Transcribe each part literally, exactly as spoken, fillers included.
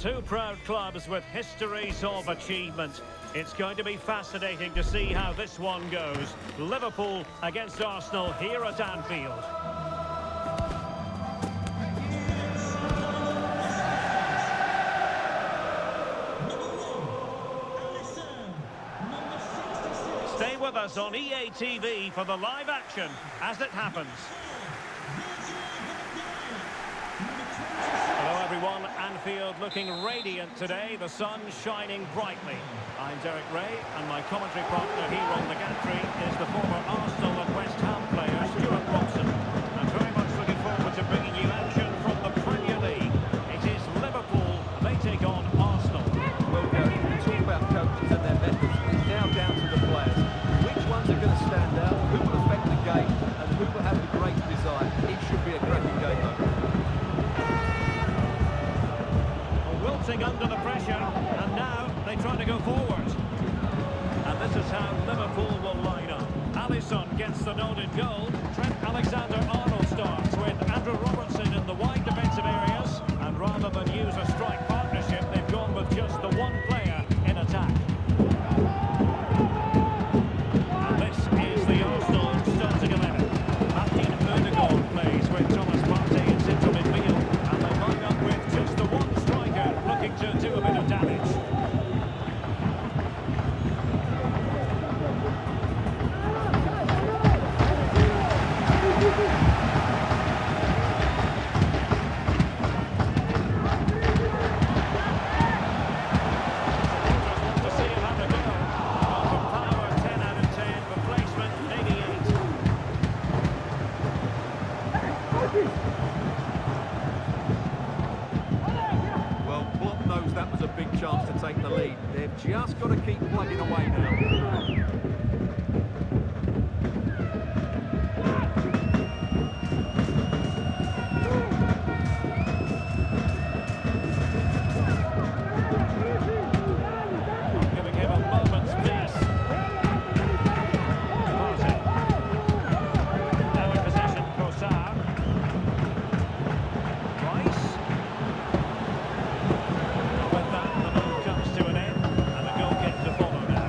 two proud clubs with histories of achievement. It's going to be fascinating to see how this one goes. Liverpool against Arsenal here at Anfield. Stay with us on E A T V for the live action as it happens. Hello everyone, Anfield looking radiant today, the sun shining brightly. I'm Derek Ray, and my commentary partner here on the gantry is the former Arsenal and West Ham player, Stuart Robson. I'm very much looking forward to bringing you action from the Premier League. It is Liverpool, and they take on Arsenal. Well, Gary, we talk about coaches and their methods. It's now down to the players. Which ones are going to stand out, who will affect the game, and who will have the great desire. It should be a cracking game, though. Wilting under the pressure, and now they try to go forward. And this is how Liverpool will line up. Alisson gets the nod in goal. Trent Alexander-Arnold starts with Andrew Robertson in the wide defensive areas. And rather than use a strike partnership, they've gone with just the one player in attack. And this is the Arsenal starting eleven. Martin Odegaard plays with Thomas Partey in central midfield. And they line up with just the one striker looking to do a bit of damage. Well, Klopp knows that was a big chance to take the lead. They've just got to keep plugging away now. Giving him a moment's peace. Partey. Now in possession, Trossard. Rice. With that, the move comes to an end, and the goal kick to follow now.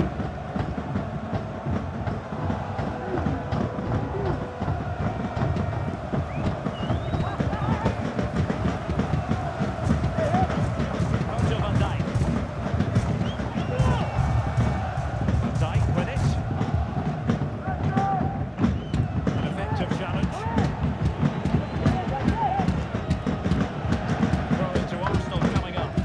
Virgil van Dijk. Van Dijk with it. An effective challenge. Throw into Arsenal coming up.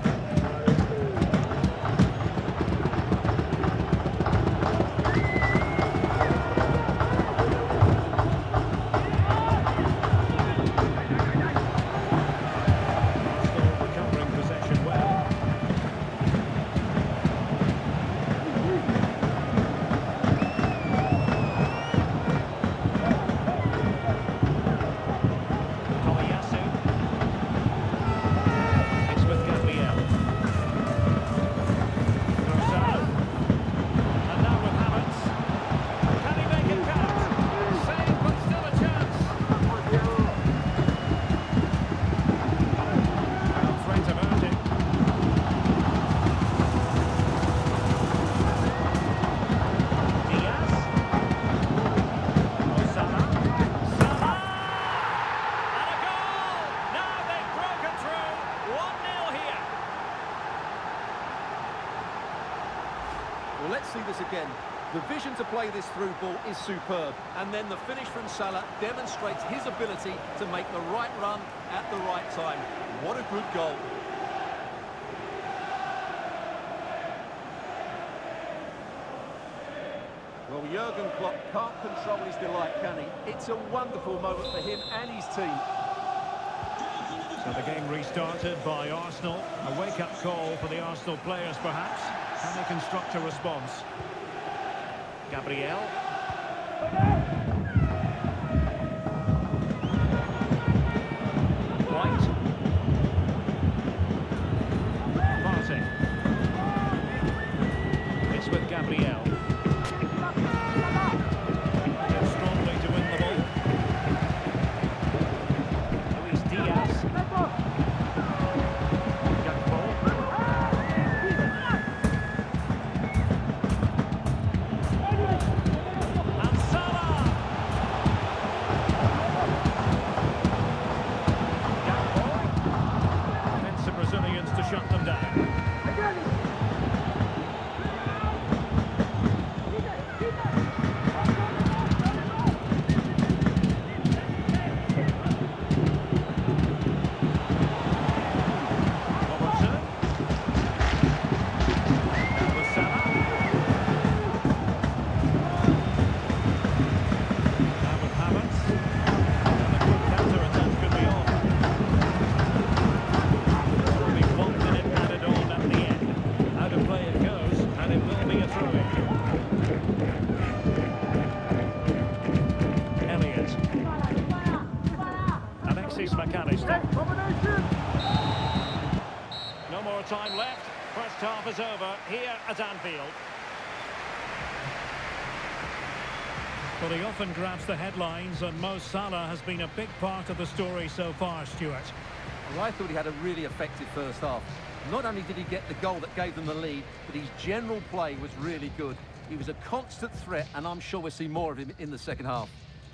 Arsenal recovering possession well. Tomiyasu. It's with Gabriel. Trossard. And now with Havertz. Can he make it count? Save, but still a chance. Well, threat averted. Diaz. Oh, Salah. Salah! And a goal! Now they've broken through. one nil here. Well, let's see this again. The vision to play this through ball is superb. And then the finish from Salah demonstrates his ability to make the right run at the right time. What a good goal. Well, Jurgen Klopp can't control his delight, can he? It's a wonderful moment for him and his team. So the game restarted by Arsenal. A wake-up call for the Arsenal players, perhaps. Can they construct a response? Gabriel. White. Partey. It's with Gabriel. Gets strongly to win the ball. Luis Diaz. Gakpo. time left. First half is over here at Anfield. Well, he often grabs the headlines, and Mo Salah has been a big part of the story so far, Stuart. Well, I thought he had a really effective first half. Not only did he get the goal that gave them the lead, but his general play was really good. He was a constant threat, and I'm sure we'll see more of him in the second half.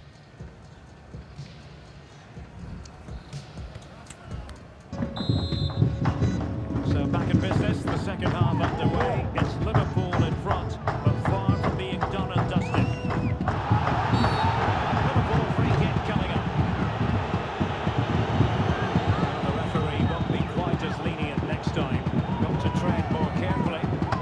So back in business, the second half underway. It's Liverpool in front, but far from being done and dusted. Liverpool free kick coming up. The referee won't be quite as lenient next time. Got to tread more carefully.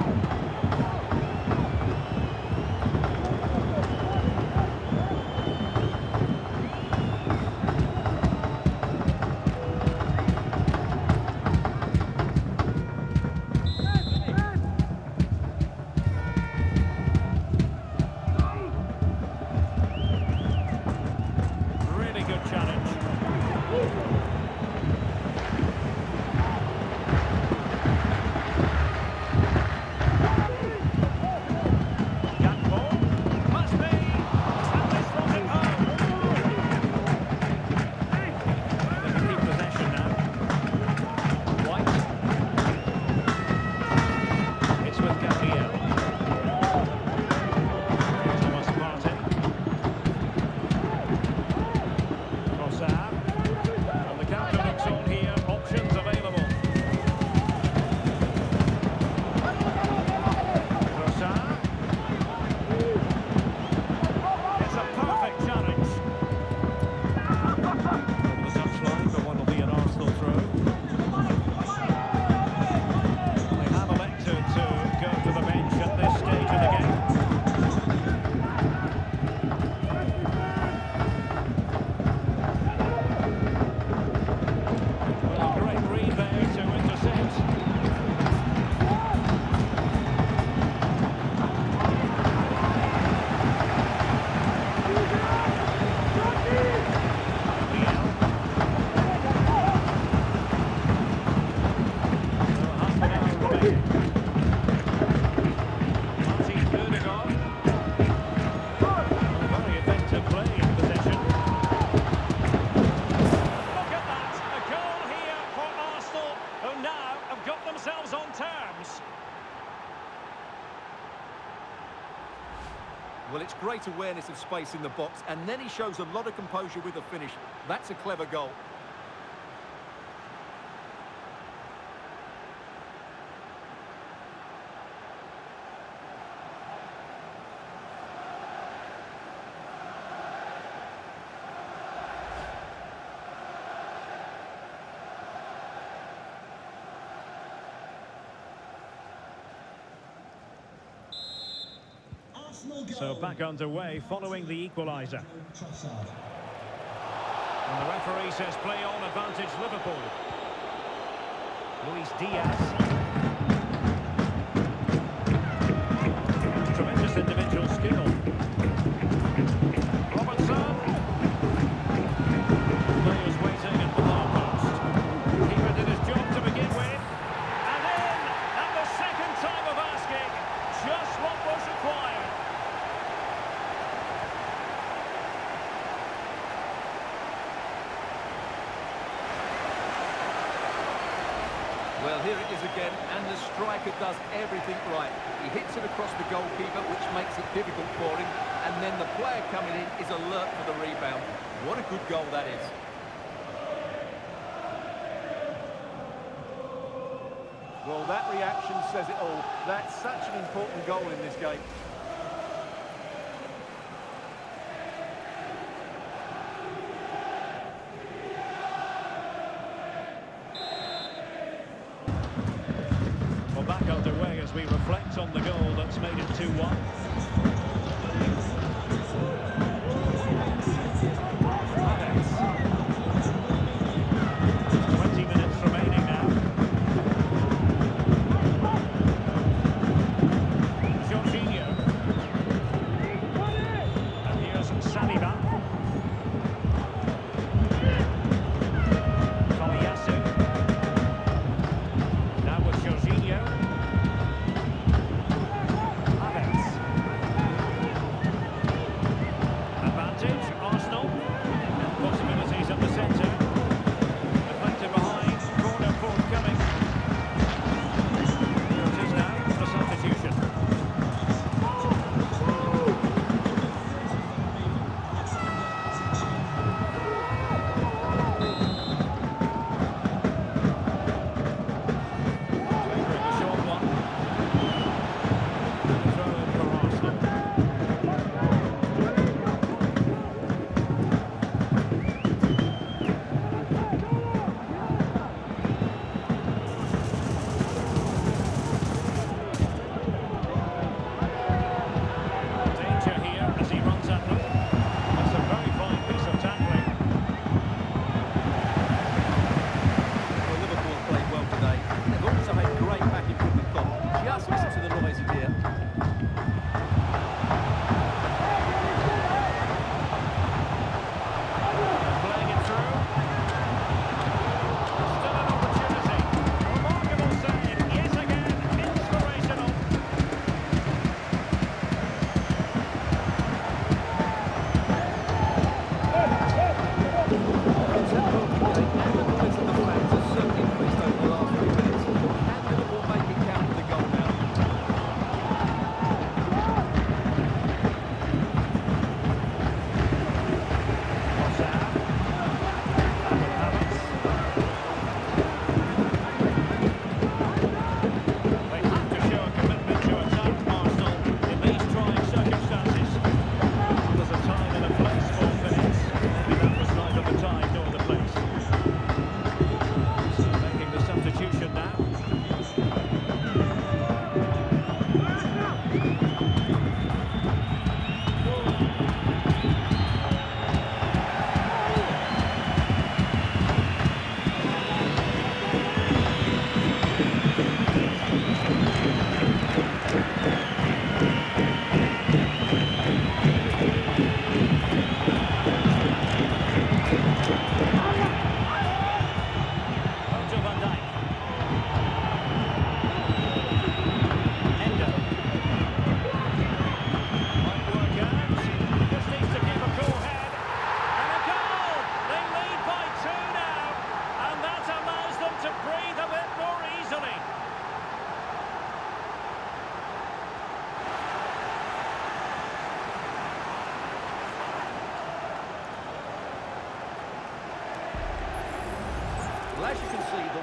Well, it's great awareness of space in the box, and then he shows a lot of composure with the finish. That's a clever goal. So back underway following the equaliser. And the referee says play on, advantage Liverpool. Luis Diaz. Tremendous individual skill. Robertson. Players waiting at the far post. Keeper did his job to begin with. And in, at the second time of asking, just what was required. Well, here it is again, and the striker does everything right. He hits it across the goalkeeper, which makes it difficult for him, and then the player coming in is alert for the rebound. What a good goal that is. Well, that reaction says it all. That's such an important goal in this game. Back underway as we reflect on the goal that's made it two one. twenty minutes remaining now. Jorginho. And here's Saliba. Tomiyasu. Now with Jorginho.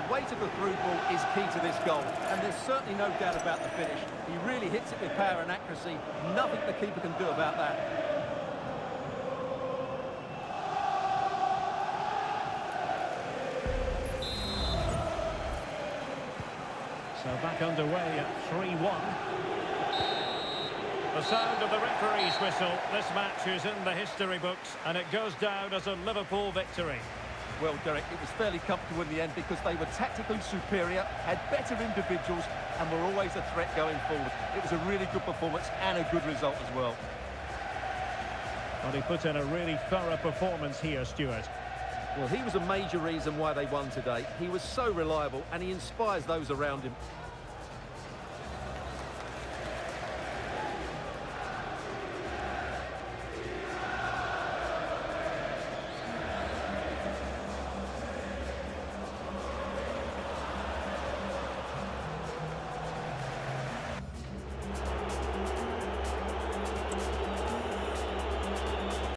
weight of the through ball is key to this goal, and there's certainly no doubt about the finish. He really hits it with power and accuracy. Nothing the keeper can do about that. So back underway at three one. The sound of the referee's whistle. This match is in the history books, and it goes down as a Liverpool victory. Well, Derek, it was fairly comfortable in the end because they were tactically superior, had better individuals, and were always a threat going forward. It was a really good performance and a good result as well. Well, he put in a really thorough performance here, Stuart. Well, he was a major reason why they won today. He was so reliable, and he inspires those around him.